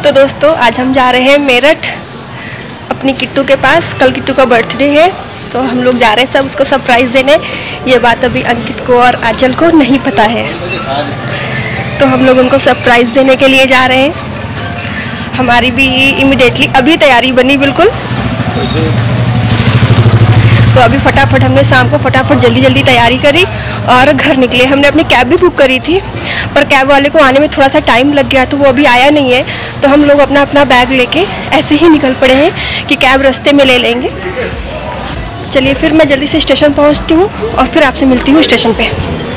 तो दोस्तों आज हम जा रहे हैं मेरठ अपनी किट्टू के पास। कल किट्टू का बर्थडे है तो हम लोग जा रहे हैं सब उसको सरप्राइज़ देने। ये बात अभी अंकित को और आंचल को नहीं पता है, तो हम लोग उनको सरप्राइज़ देने के लिए जा रहे हैं। हमारी भी इमिडिएटली अभी तैयारी बनी बिल्कुल, तो अभी फटाफट हमने शाम को फटाफट जल्दी जल्दी तैयारी करी और घर निकले। हमने अपनी कैब भी बुक करी थी, पर कैब वाले को आने में थोड़ा सा टाइम लग गया, तो वो अभी आया नहीं है। तो हम लोग अपना अपना बैग लेके ऐसे ही निकल पड़े हैं कि कैब रास्ते में ले लेंगे। चलिए फिर मैं जल्दी से स्टेशन पहुंचती हूँ और फिर आपसे मिलती हूँ स्टेशन पे।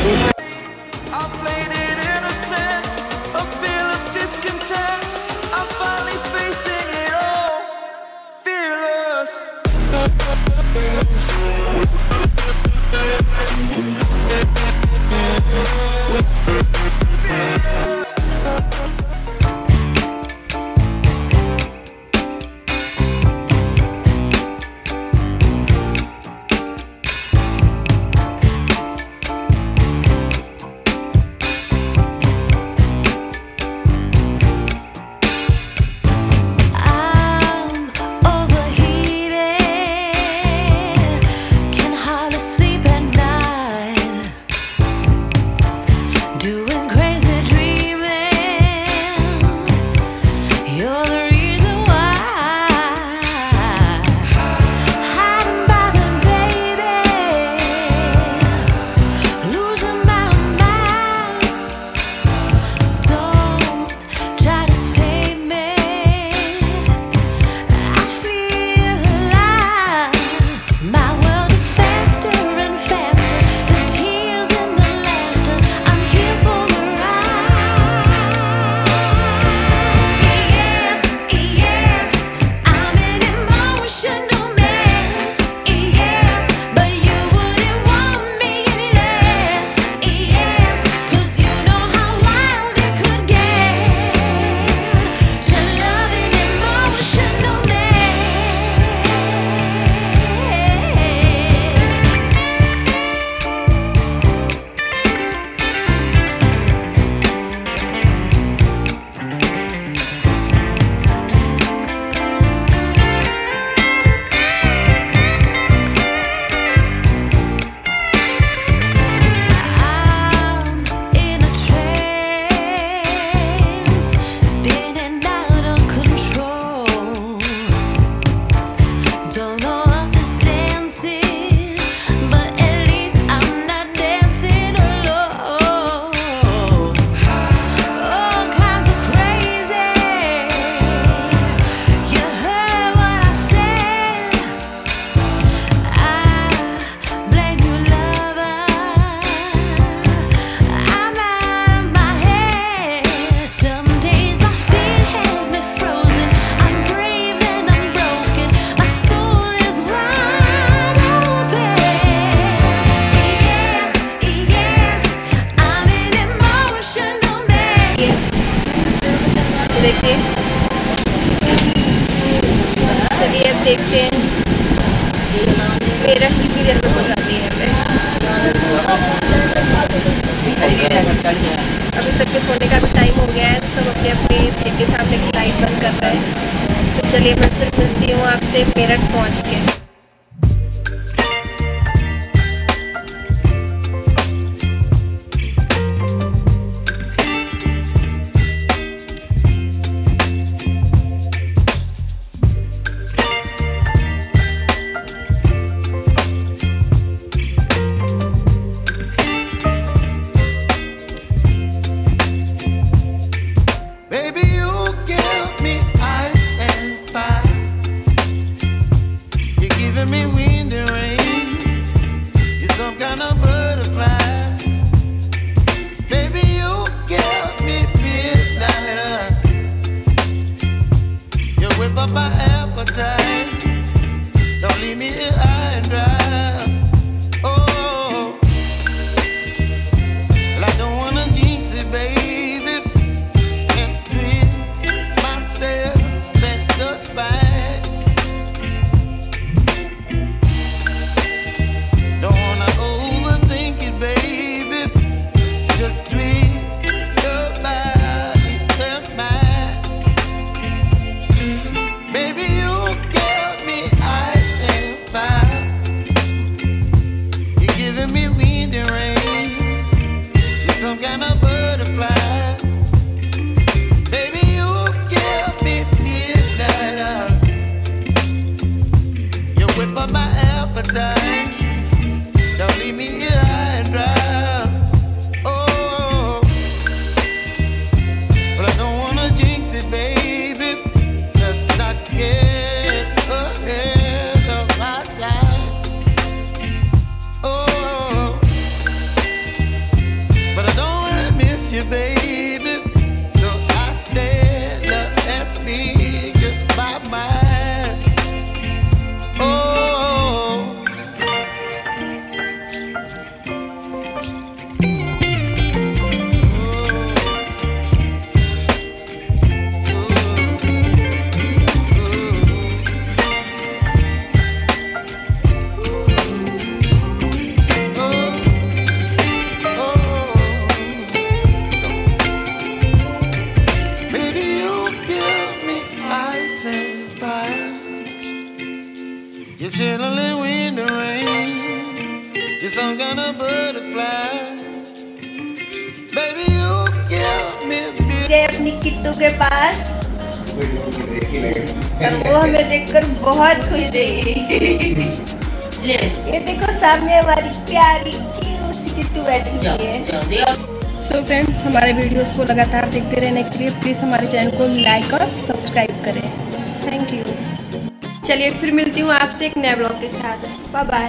देखिए, चलिए अब देखते हैं मेरठ कितनी देर में पहुँचाती है हमें। अभी सबके सोने का भी टाइम हो गया है, तो सब अपने अपने सीट के सामने की लाइट बंद कर रहे हैं। तो चलिए मैं फिर मिलती हूँ आपसे मेरठ पहुँच के। You're some kind of butterfly. Baby, you give me गए अपनी किट्टू के पास और वो हमें देखकर बहुत खुश रही। ये देखो सामने हमारी प्यारी किट्टू बैठी हुई है। सो फ्रेंड्स, हमारे वीडियोस को लगातार देखते रहने के लिए प्लीज़ हमारे चैनल को लाइक और सब्सक्राइब करें। Thank you. चलिए फिर मिलती हूँ आपसे एक नए ब्लॉग के साथ। Bye bye.